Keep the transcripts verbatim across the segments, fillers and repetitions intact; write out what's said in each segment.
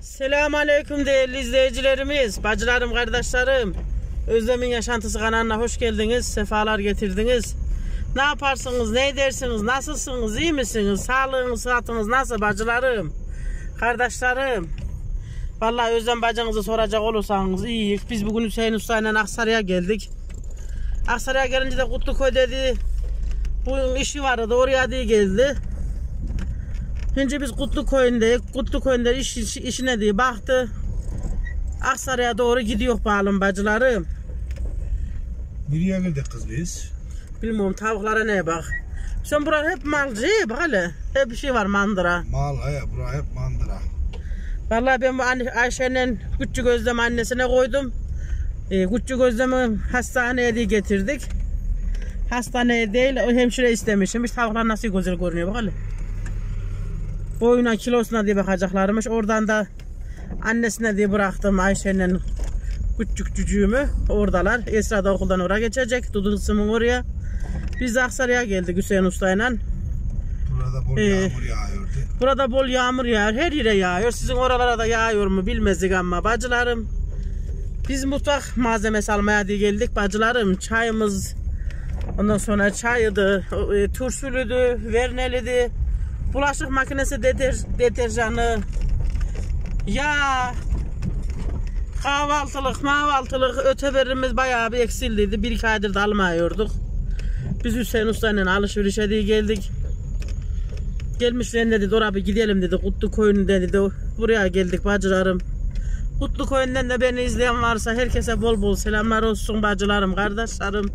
Selamünaleyküm değerli izleyicilerimiz, bacılarım, kardeşlerim. Özlem'in Yaşantısı kanalına hoş geldiniz, sefalar getirdiniz. Ne yaparsınız, ne edersiniz, nasılsınız, iyi misiniz, sağlığınız, sıhhatiniz nasıl bacılarım, kardeşlerim? Vallahi Özlem bacınızı soracak olursanız iyiyiz. Biz bugün Hüseyin Usta ile Aksaray'a geldik. Aksaray'a gelince de Kutluköy dedi, bu işi vardı, oraya diye geldi. Önce biz Kutluköy'ündeyiz. Kutluköy'ünde iş, iş, işine diye baktı. Aksaray'a doğru gidiyor bağlım bacılarım. Nereye geldik kız biz? Bilmiyorum, tavuklara neye bak. Sen buralar hep malcı bak hele. Hep bir şey var, mandıra. Mal he, bura hep mandıra. Vallahi ben bu Ayşe'nin Küçük Özlem annesine koydum. Ee, Küçük Özlem'i hastaneye diye getirdik. Hastaneye değil, o hemşire istemişmiş. Tavuklar nasıl güzel görünüyor bak hele. Boyuna kilosuna diye bakacaklarmış. Oradan da annesine diye bıraktım Ayşe'nin küçük cücüğümü. Oradalar. Esra da okuldan oraya geçecek. Dudu kısmın oraya. Biz de Aksaray'a geldik Hüseyin Usta'yla. Burada bol ee, yağmur yağıyordu. Burada bol yağmur yağıyor. Her yere yağıyor. Sizin oralara da yağıyor mu bilmezdik ama bacılarım. Biz mutfak malzemesi almaya diye geldik bacılarım. Çayımız, ondan sonra çayıydı, e, turşuluydu, verneliydi. Bulaşık makinesi, deter, deterjanı, yağ, kahvaltılık, mahvaltılık öteberimiz bayağı bir eksildiydi. Bir iki aydır da almıyorduk. Biz Hüseyin Usta'yla alışverişe diye geldik. Gelmişler dedi, oraya bir gidelim dedi, Kutluköy'ünden dedi. Buraya geldik bacılarım. Kutluköy'ünden de beni izleyen varsa herkese bol bol selamlar olsun bacılarım, kardeşlerim.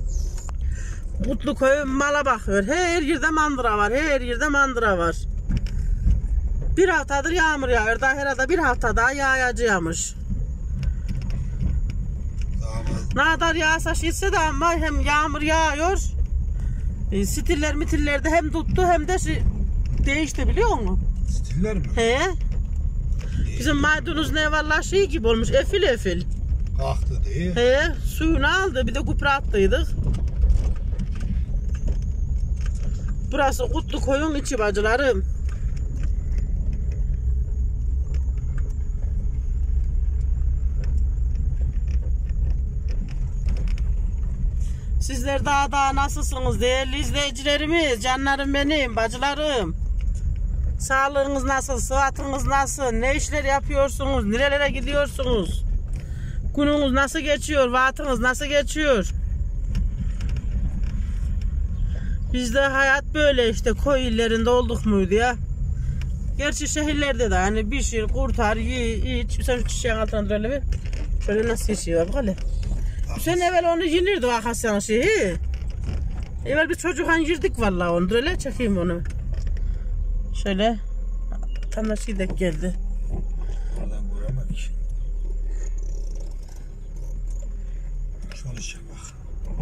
Kutluköy mala bakıyor. Her yerde mandıra var. Her yerde mandıra var. Bir haftadır yağmur yağıyor. Daha herhalde bir hafta daha yağacakmış. Ne kadar yağsa şişse de ama hem yağmur yağıyor. E, stiller mitiller de hem tuttu hem de şey, değişti biliyor musun? Stiller mi? He. Bizim maydanoz ne vallahi şey gibi olmuş. Efil efil. Kalktı değil. He. Suyunu aldı. Bir de kupra attıydık. Burası Kutluköy'ün içi bacılarım. Sizler daha daha nasılsınız değerli izleyicilerimiz, canlarım benim, bacılarım. Sağlığınız nasıl, sıhhatiniz nasıl, ne işler yapıyorsunuz, nerelere gidiyorsunuz? Gününüz nasıl geçiyor, vaktiniz nasıl geçiyor? Bizde hayat böyle işte, köy illerinde olduk muydu ya. Gerçi şehirlerde de hani bir şey kurtar, ye, iç. Sen şu çiçeğin altına duralım bir. Şöyle nasıl içiyor bak hele. Sen evvel onu yenirdi o akasyanın şeyi. Evvel bir çocukken yirdik vallahi onu. Dur hele çekeyim onu. Şöyle. Tam da şey de geldi. Oradan göremedik. Şöyle çek bak.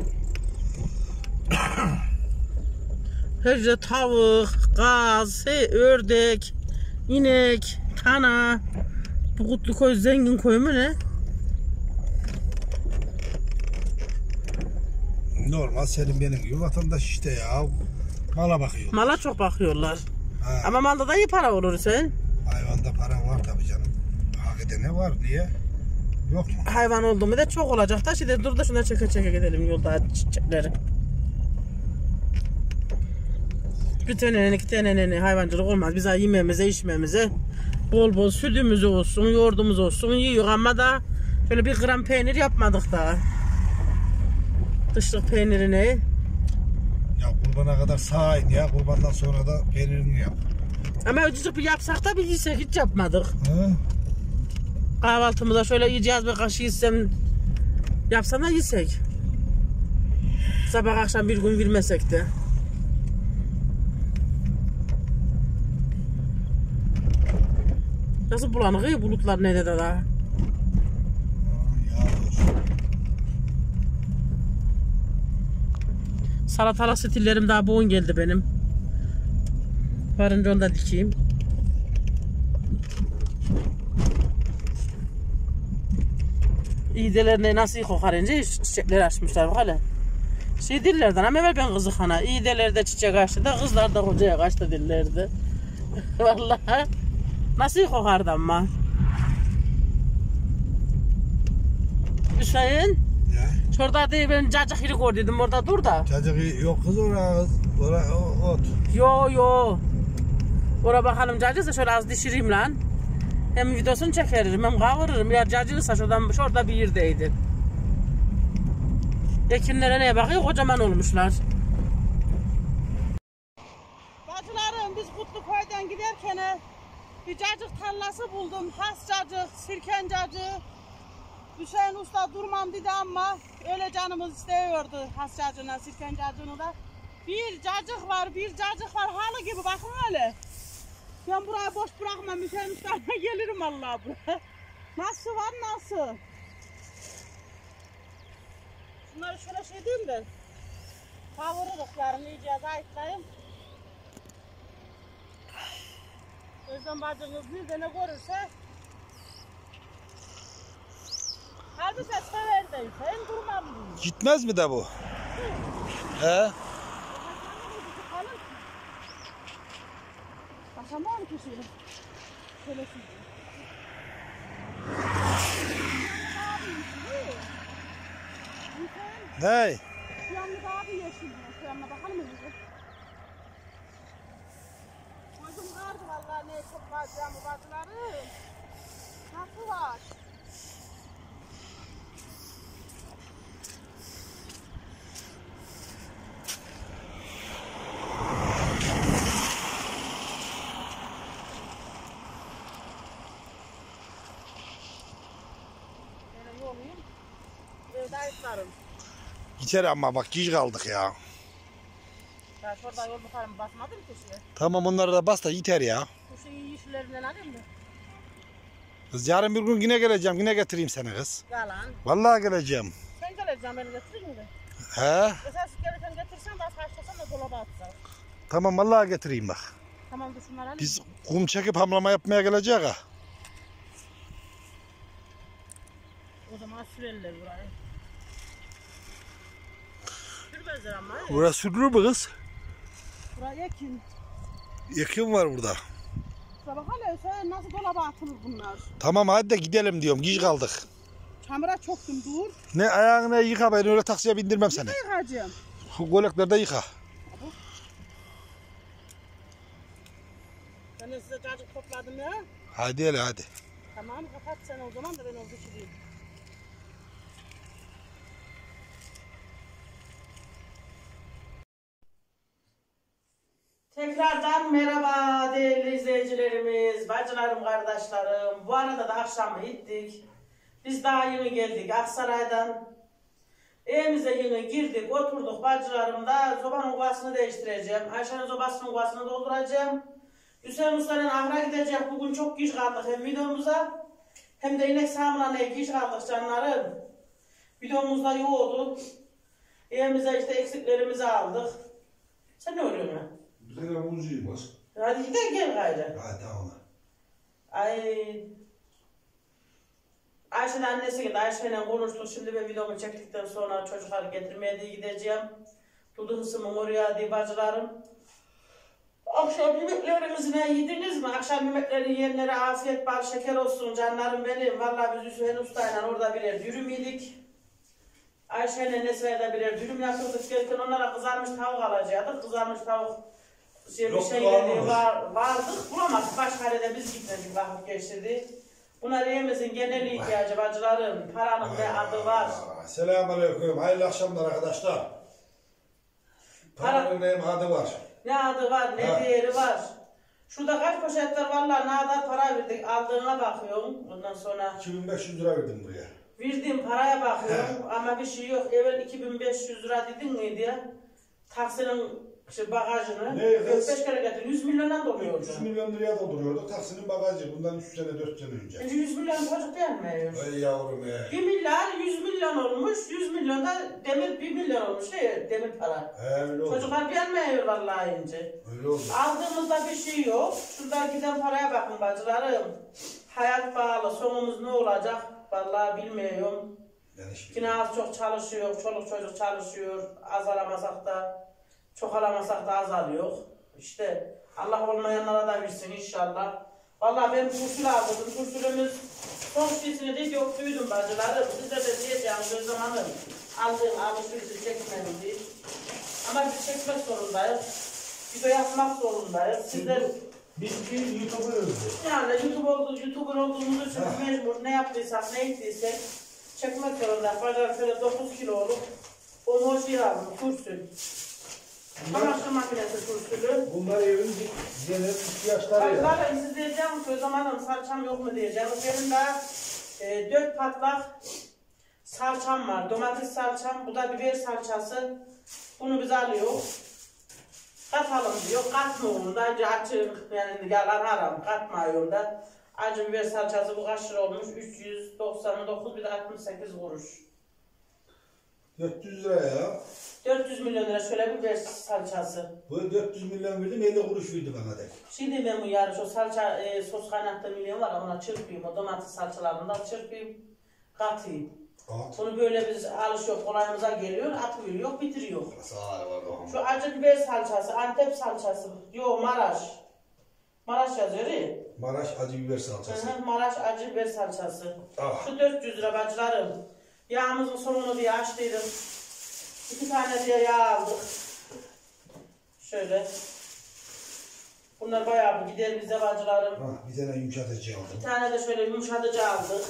Her şey tavuk, gaz, he, ördek, inek, tana. Bu Kutluköy zengin köy mü ne? Normal senin benim gibi vatandaş işte ya. Mala bakıyor. Mala çok bakıyorlar. Ha. Ama malda da iyi para olur sen. Hayvanda para var tabii canım. Hakikaten ne var niye? Yok mu? Hayvan oldu mu da çok olacak da şimdi dur da şuna çeke çeke gidelim yolda çiçekleri. Bir tane iki tane hayvancılık olmaz. Biz yememize içmemize bol bol sütümüz olsun, yoğurdumuz olsun yiyor ama da şöyle bir gram peynir yapmadık daha. Dışlık peynirini. Ya kurbana kadar sağ in ya, kurbandan sonra da peynirini yap. Ama öcücük bir yapsak da bir yesek, hiç yapmadık. He? Kahvaltımıza şöyle yiyeceğiz, bir kaşık yesem yapsana yesek. Sabah akşam bir gün vermesek de. Nasıl bulanık ya bulutlar ne de daha. Salatalık stillerim daha boğun geldi benim. Varınca onu da dikeyim. İğdelerine nasıl kokarınca çiçekleri açmışlar bak hele. Şey dillerden ama evvel ben kızık ana. İğdelerde çiçek açtı da kızlar da kocaya kaçtı dillerdi. Vallahi nasıl kokardı ama. Hüseyin. Ya. Şurada diye ben cacık yeri gördüm orada dur da. Cacık yok kız oraya kız. Oraya ot. Yo yo. Oraya bakalım cacıksa şöyle az dişireyim lan. Hem videosunu çekerim hem kavururum. Eğer cacıksa şuradan şurada bir yerdeydi. Ekinlere neye bakıyor? Kocaman olmuşlar. Bacılarım biz Kutluköy'den giderken bir cacık tarlası buldum. Has cacık, sirken cacık. Hüseyin Usta durmam dedi ama öyle canımız istiyordu has cacığına, sirken cacığını da. Bir cacık var, bir cacık var halı gibi bakın öyle. Ben burayı boş bırakmam, Hüseyin Usta'ya gelirim vallahi buraya. Nasıl var nasıl? Şunları şöyle şey diyeyim de kavururuz yarın iyice ayıklayayım. Özlem bacınız bir de ne görürse hadi sen sever de sen durmam diyor. Gitmez mi de bu? He? Basamam ki şöyle. Şöyle şimdi. Hey. Şu yanlı daha bir yeşil. Şu yanına bakalım mı bize? Gözüm kardı vallahi ne çok var camı bacıları. Nasıl var? Böyle yolayım. Evde ayıklarım. Gider ama bak geç kaldık ya. Ya şurada yol bakarım basmadım ki şeye. Tamam onları da bas da yeter ya. Bu şeyi yeşillerinden alayım mı? Kız yarın bir gün yine geleceğim. Yine getireyim seni kız. Yalan. Vallahi geleceğim. Sen geleceksin beni getireyim de. He? Esas gelirken getirsen de saçlasan da dolaba atsan. Tamam vallahi getireyim bak. Tamam dur şunları alayım. Biz kum çekip hamlama yapmaya geleceğiz ha. O zaman sürerler burayı. Sürmezler ama. Burası sürülür mü kız? Buraya ekin. Yakın var burada. Sabah hala sen nasıl dolaba atılır bunlar? Tamam hadi de gidelim diyorum. Geç kaldık. Çamura çoktum dur. Ne ayağını yıka, ben öyle taksiye bindirmem seni. Ne yıkayacağım? Golekleri yıka. Ben de size cacık topladım ya. Hadi hele hadi. Tamam kapat sen o zaman da ben o düşüreyim. Tekrardan merhaba değerli izleyicilerimiz, bacılarım, kardeşlerim. Bu arada da akşam gittik. Biz daha yeni geldik Aksaray'dan. Evimize yeni girdik, oturduk bacılarım da sobanın kovasını değiştireceğim. Ayşe'nin sobasının kovasını dolduracağım. Hüseyin Usta'nın ahıra gidecek. Bugün çok geç kaldık hem videomuza hem de inek sağımına ne geç kaldık canlarım. Videomuzda yoğdu. Evimize işte eksiklerimizi aldık. Sen ne oluyorsun lan? Güzel muzcuyum kız. Hadi gidelim gel gayrı. Hadi tamam. Ay. Ayşe'nin annesi gibi Ayşe'yle konuştuk. Şimdi ben videomu çektikten sonra çocukları getirmeye diye gideceğim. Dudu hısımın oraya diye bacılarım. Akşam yemeklerimizi ne yediniz mi? Akşam yemeklerini yiyenlere afiyet bal şeker olsun canlarım benim. Vallahi biz Hüseyin Usta'yla orada birer dürüm yedik. Ayşe'yle Nesli'yle birer dürüm yapıyorduk. Gelirken onlara kızarmış tavuk alacaktık. Kızarmış tavuk şey, bir şeyleri var, vardık. Bulamadık. Başkale'de biz gitmedik, vakit geçirdi. Bunlar evimizin genel ihtiyacı bacılarım. Paranın ne adı var. Selamünaleyküm. Hayırlı akşamlar arkadaşlar. Paranın ne adı var? Ne adı var, ne ha. değeri var. Şurada kaç poşetler vallahi ne kadar para verdik. Aldığına bakıyorum. Ondan sonra iki bin beş yüz lira verdim buraya. Verdiğim paraya bakıyorum ha. Ama bir şey yok. Evvel iki bin beş yüz lira dedin miydi ya? Taksinin işte bagajını beş kere getir. yüz milyondan doluyordu. yüz milyon liraya dolduruyordu. Taksinin bagajı bundan üç sene dört sene önce. Şimdi yüz milyon çocuk gelmiyor. Ay yavrum ya. bir milyar yüz milyon olmuş. yüz milyonda demir bir milyon olmuş. Şey, demir para. He öyle oldu. Çocuklar gelmiyor vallahi ince. Öyle oldu. Aldığımızda bir şey yok. Şuradan giden paraya bakın bacılarım. Hayat pahalı. Sonumuz ne olacak? Vallahi bilmiyorum. Yine az çok çalışıyor. Çoluk çocuk çalışıyor. Az alamasak da çok alamasak da azalıyor. İşte Allah olmayanlara da versin inşallah. Vallahi ben kursul aldım. Kursulümüz son şişini de yoktuydum bacılarım. Size de diyeceğim o zamanı aldığım alışverişi çekmedim diye. Ama biz çekmek zorundayız. Video yapmak zorundayız. Sizler Biz bir YouTuber'ız. yani YouTube oldu, YouTuber olduğumuz için mecbur ne yaptıysak, ne ettiysek çekmek zorundayız. Bacılar şöyle dokuz kiloluk homoji aldım, kursul. Çamaşır makinesi kursulü. Bunlar evin genel ihtiyaçları ya. Bacılarla siz diyeceğim ki o zamanım salçam yok mu diyeceğim. Benim daha e, dört patlak salçam var. Domates salçam, bu da biber salçası. Bunu biz alıyoruz. Katalım diyor, katmıyorum da acı açık, yani yalan haram, katmıyorum da. Acı biber salçası bu kaç lira olmuş? üç yüz doksan dokuz, bir de altmış sekiz kuruş. dört yüz lira ya. dört yüz milyon lira şöyle biber salçası. Bu dört yüz milyon verdim, elli kuruş verdi bana de. Şimdi ben bu yarış o salça, e, sos kaynattığım milyon var, ona çırpayım, o domates salçalarından çırpayım, katayım. At. Bunu böyle biz alışıyor, kolayımıza geliyor, atıyor, bitiriyor. Sağ var o. Şu acı biber salçası, Antep salçası, yok Maraş. Maraş yazıyor değil. Maraş acı biber salçası. Hı hı, Maraş acı biber salçası. Ah. Şu dört yüz lira bacılarım. Yağımızın sonunu diye açtıydım. İki tane diye yağ aldık. Şöyle. Bunlar bayağı bir gider bize bacılarım. Ha, bir tane yumuşatıcı aldım. Bir tane de şöyle yumuşatıcı aldık.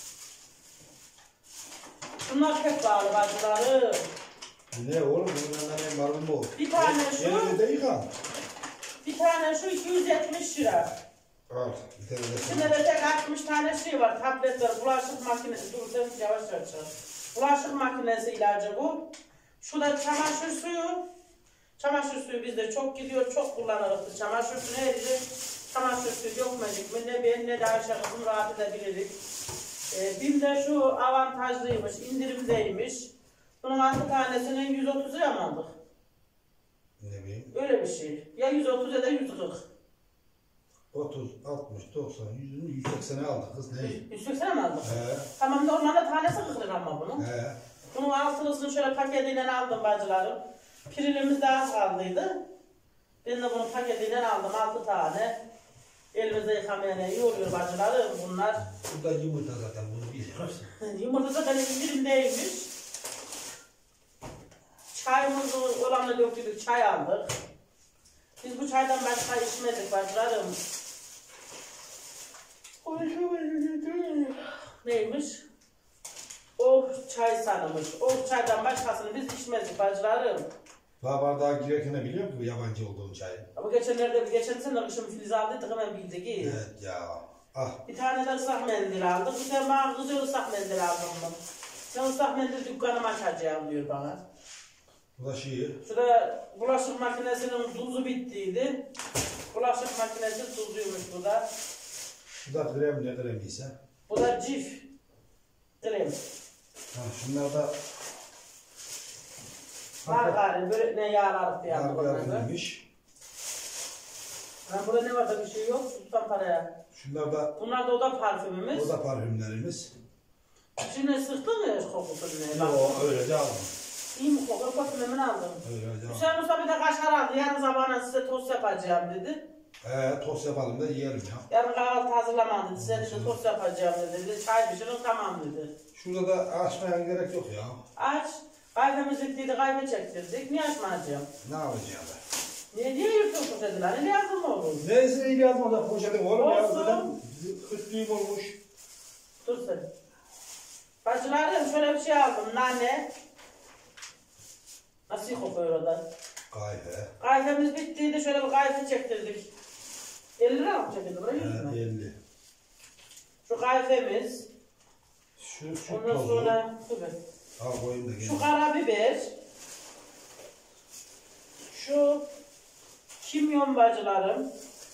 Bunlar pek bağlı bacılarım. Ne oğlum? Bunlardan en marul mu? Bir tane şu. Elini de yıkan. Bir tane şu iki yüz yetmiş lira. Al. Bir tane de İçinde de tek altmış tane şey var. Tabletler, bulaşık makinesi. Dur sen yavaş yavaş. Bulaşık makinesi ilacı bu. Şu da çamaşır suyu. Çamaşır suyu bizde çok gidiyor. Çok kullanırız. Çamaşır suyu neydi? Çamaşır suyu dökmedik mi? Ne ben ne de Ayşe kızım rahat edebiliriz. Ee, bir de şu avantajlıymış. İndirimdeymiş. Bunun altı tanesinin yüz otuz lira mı aldık? Ne bileyim. Öyle bir şey. Ya yüz otuz ya da yüz kırk. otuz, altmış, doksan, yüz, yüz seksene aldık kız ne? yüz seksen mi aldık? He. Tamam normalde tanesi kırk lira ama bunun. He. Bunun altılısını şöyle paketiyle aldım bacılarım. Pirilimiz daha az kaldıydı. Ben de bunun paketiyle aldım altı tane. Elimizde yıkamaya iyi oluyor bacılarım bunlar. Bu da yumurta zaten bunu biliyorsun. Yumurta zaten indirimdeymiş. Çayımız olanı döktük, çay aldık. Biz bu çaydan başka içmedik bacılarım. Neymiş? O çay sanmış. O çaydan başkasını biz içmedik bacılarım. Daha bardağa girerken biliyor musun yabancı olduğun çayı? Ama geçenlerde, geçen sene kışın filiz aldıydık hemen bildik iyi. Evet ya. Ah. Bir tane de ıslak mendil aldık. Bir tane bana güzel ıslak mendil aldım ben. Sen ıslak mendil dükkanımı açacağım diyor bana. Bu da şey. Şurada bulaşık makinesinin tuzu bittiydi. Bulaşık makinesi tuzluymuş bu da. Bu da krem ne kremiyse. Bu da cif. Krem. Ha, şunlar da Margarin, börek ne yağlar diye aldım bunları. margarinmiş. Ha, burada ne var da bir şey yok. Tutan paraya. Şunlar da Bunlar da o da parfümümüz. o da parfümlerimiz. İçine sıktın mı hiç kokusu ne? Yo öylece aldım. İyi mi kokuyor? Parfümümünü aldım. Öylece aldım. Hüseyin Mustafa bir de kaşar aldı. Yarın sabahına size tost yapacağım dedi. Ee, tost yapalım da yiyelim ya. Yarın kahvaltı hazırlamam dedi. Size de tost yapacağım dedi. Çay pişirin tamam dedi. Şurada da açmaya gerek yok ya. Aç. Kahvemiz bittiydi, kahve çektirdik. Niye açmayacağım? Ne yapacağım ben? Niye, niye yırtıyorsun dediler? Ne lazım mı olur? Neyse iyi yazma da poşetim oğlum ya. Olsun. Zaten hıtlıyım olmuş. Dur sen. Bacılarım şöyle bir şey aldım. Nane. Nasıl kokuyor o da? Kahve. Kahvemiz bittiydi. Şöyle bir kahve çektirdik. elli lira mı çekildi? Buraya yüz He, mü? elli. Şu kahvemiz. Şu, şu Ondan tozu. sonra dur be. Al koyayım da Şu gelin. karabiber. Şu kimyon bacılarım.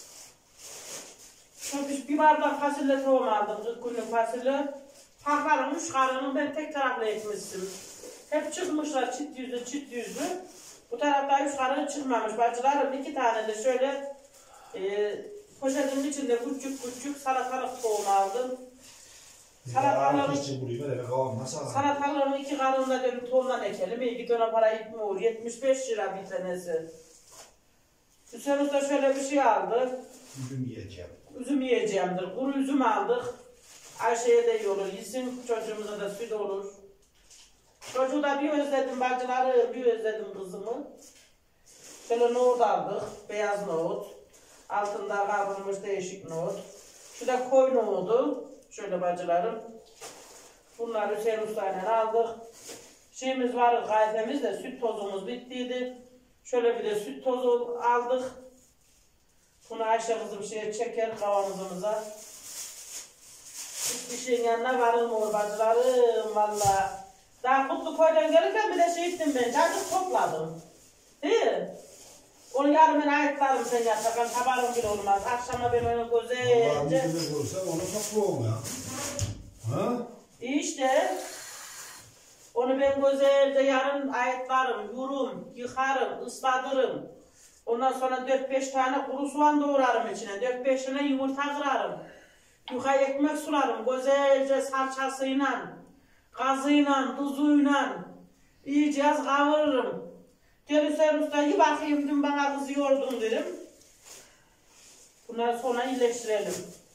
Şu bir, bir bardak fasulye tohum aldım. kırk günlük fasulye. Paklarım üç karının ben tek taraflı ekmiştim. Hep çıkmışlar çit yüzlü çit yüzlü. Bu tarafta üç karın çıkmamış bacılarım. İki tane de şöyle e, poşetin içinde küçük küçük salatalık tohum aldım. Salatalık. Salatalıkların iki karında dedim tohumdan ekelim. İyi git ona para itmiyor. yetmiş beş lira bir tanesi. Hüseyin Usta şöyle bir şey aldı. Bugün yiyeceğim. üzüm yiyeceğimdir. Kuru üzüm aldık. Ayşe'ye de iyi olur. Yesin, çocuğumuza da süt olur. Çocuğu da bir özledim bacıları, bir özledim kızımı. Şöyle nohut aldık. Beyaz nohut. Altında kavrulmuş değişik nohut. Şu da koy nohudu. Şöyle bacılarım. Bunları Hüseyin Usta'yla aldık. Şeyimiz var, kayfemiz de süt tozumuz bittiydi. Şöyle bir de süt tozu aldık. Bunu Ayşe kızım şeye çeker kavanozumuza. Hiçbir şeyin yanına varılmıyor bacılarım valla. Daha Kutlu Koy'dan gelirken bir de şey ettim ben, çocuk topladım. Değil mi? Onu yarın ben ayıklarım sen yatsakan, tabarım bile olmaz. Akşama ben onu güzelce... Allah'ın izniyle olursa onu topluyorum ya. Ha? İşte onu ben güzelce yarın ayıklarım, yurum, yıkarım, ıslatırım. Ondan sonra dört beş tane kuru soğan doğrarım içine, dört beş tane yumurta kırarım. Yuka ekmek sularım, güzelce salçasıyla, gazıyla, tuzuyla iyice az kavururum. Hüseyin Usta'ya bakayım, dün bana kızıyordun derim. Bunları sonra iyileştirelim.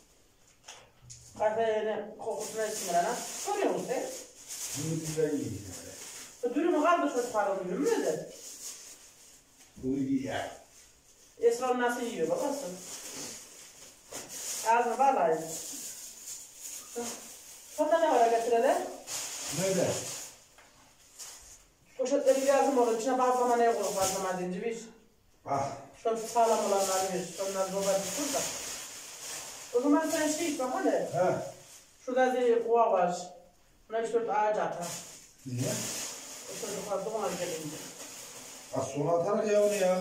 Kahvenin kokusuna isimler ana. Görüyor musun sen? Bunu güzel yiyeyim. Dürümü kaldı çocukların dürümü de. Bunu yiyer. Esra nasıl yiyor babası? Ağzına bağlayın. Sonunda ne var getirelim? Nerede? Poşetleri lazım olur. İçine bazlama neye koyup bazlama deyince bir. Ah. Şöyle sağlam olanlar bir. Onlar baba bir da. O zaman sen şey iç bak hadi. He. Şurada bir kova var. Buna üç dört ağaç atar. Niye? O çocuklar doğumlar gelince. Az sonra atarak ya onu ya.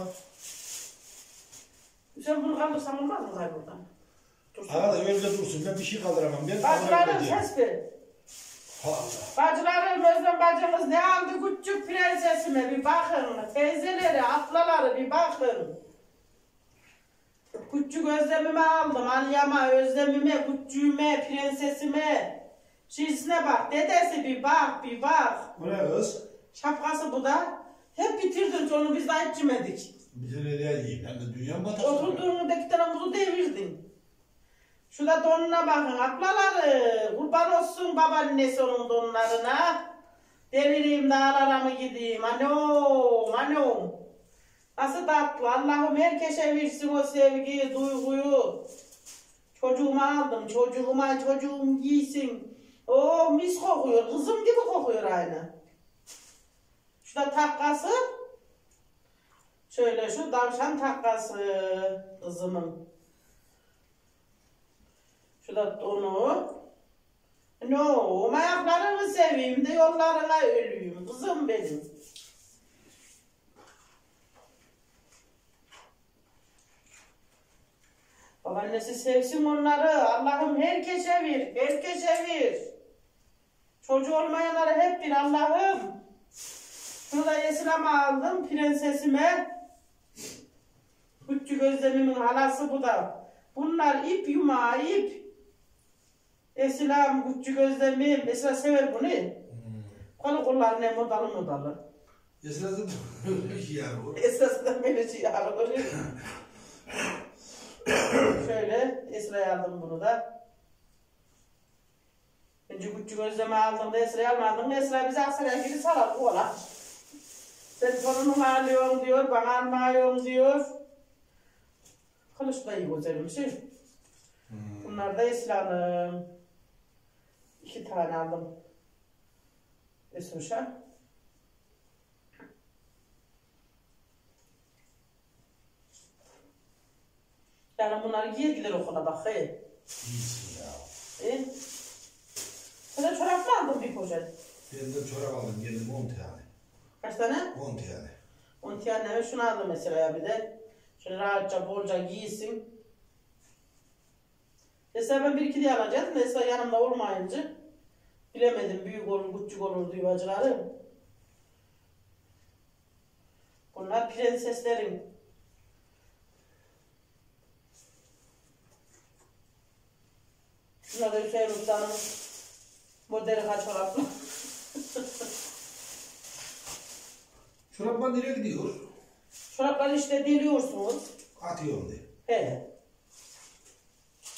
Sen bunu kaldırsan olmaz mı hayır buradan? Dursun. Arada öyle dursun. Ben bir şey kaldıramam. Ben Bacılarım ses ver. Allah. Bacılarım, Özlem bacımız ne aldı küçük prensesime bir bakın. Teyzeleri, ablaları bir bakın. Küçük Özlem'ime aldım. Alyama, Özlem'ime, küçüğüme, prensesime. Şiisine bak, dedesi bir bak, bir bak. Bu ne kız? Şapkası bu da. Hep bitirdin onu biz daha hiç yemedik. Bize nereye yiyeyim? Ben de dünya mı batarsın? Oturduğunda iki tane muzu devirdin. Şurada donuna bakın ablaları. Kurban olsun babaannesi onun donlarına. Delireyim dağlara mı gideyim? Anam, anam. Nasıl tatlı. Allah'ım herkese versin o sevgiyi, duyguyu. Çocuğuma aldım. Çocuğuma, çocuğum giysin. Oh mis kokuyor. Kızım gibi kokuyor aynı. Şurada takkası. Şöyle şu tavşan takkası kızımın. Şurada donu. No, ayaklarını seveyim de yollarına ölüyüm. Kızım benim. Babaannesi sevsin onları. Allah'ım herkese ver. Herkese ver. Çocuğu olmayanları hep bir Allah'ım. Şunu da Esra'ma aldım. Prensesime. Küçük Özlem'imin halası bu da. Bunlar ip yumağı ip. Esra'm küçük Özlem'im. Esra sever bunu. Hmm. Kolu kollar ne modalı modalı. Esra'sı da öyle şey ya bu. Esra'sı da böyle şey alır. Şöyle Esra'ya aldım bunu da. Önce küçük Özlem'i aldım da Esra'ya almadım. Esra bize Aksaray'a gidip salar oğlan. Sen torunumu alıyorsun diyor, bana almıyorsun diyor. Kılıç da iyi güzelmiş. Hmm. Bunlar da Esra'nın. İki tane aldım. Esra'şa. Yani bunları giydiler okula bak hey. İyisin ya. E? Sen de çorap mı aldın bir poşet? Ben de çorap aldım geldim on tane. Kaç tane? on tane. on tane şunu aldım mesela bir de. Şöyle rahatça bolca giysin. Mesela ben bir iki diye alacağım. Mesela yanımda olmayınca bilemedim büyük olur küçük olur diyor bacılarım. Bunlar prenseslerin. Şuna da Hüseyin Usta'nın modeli kaç çoraplı. Çoraplar nereye gidiyor? Çorapları işte deliyorsunuz. Atıyorum diye. He.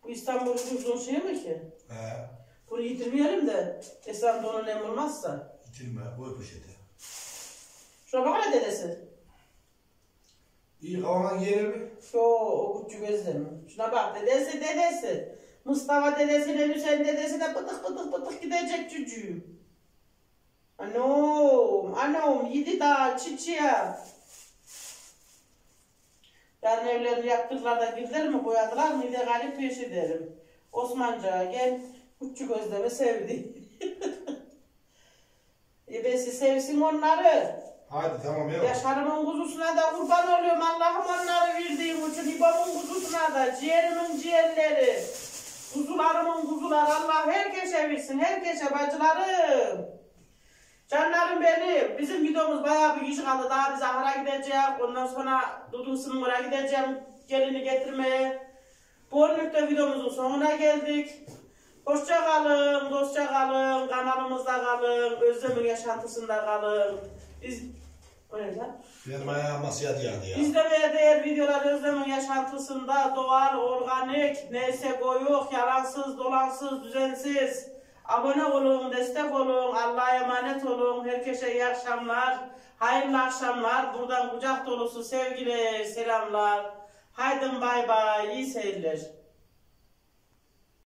Bu İstanbul uzun şey mi ki? He. Bunu yitirmeyelim de Esra'nın donun nem olmazsa. Yitirme, koy poşete. Şuna bak hele dedesi. İyi kavana gelir mi? Yo, o küçük gözlerim. Şuna bak dedesi dedesi. Mustafa dedesiyle Hüseyin dedesi de pıtık pıtık pıtık gidecek çocuğum. Anam, anam yedi daha çiçeğe. Yarın evlerini yaptıklar da girdiler mi koyadılar mı? Bir de galip peş ederim. Osmanca gel küçük gözlemi sevdi. Ebesi sevsin onları. Hadi tamam ya. Yaşarımın kuzusuna da kurban oluyorum. Allah'ım onları verdiğim için. İbamın kuzusuna da ciğerimin ciğerleri. Kuzularımın kuzuları. Allah herkese versin. Herkese bacılarım. Canlarım benim. Bizim videomuz bayağı bir iş kaldı. Daha biz ahıra gideceğiz. Ondan sonra Dudu'sunun oraya gideceğim. Gelini getirmeye. Bu önlükte videomuzun sonuna geldik. Hoşça kalın, dostça kalın, kanalımızda kalın, Özlem'in yaşantısında kalın. Biz... O ne lan? Benim ayağım masaya diyordu ya. İzlemeye değer videolar Özlem'in yaşantısında doğal, organik, neyse koyuk, yalansız, dolansız, düzensiz. Abone olun, destek olun, Allah'a emanet olun. Herkese iyi akşamlar, hayırlı akşamlar. Buradan kucak dolusu sevgiler, selamlar. Haydi bay bay, iyi seyirler.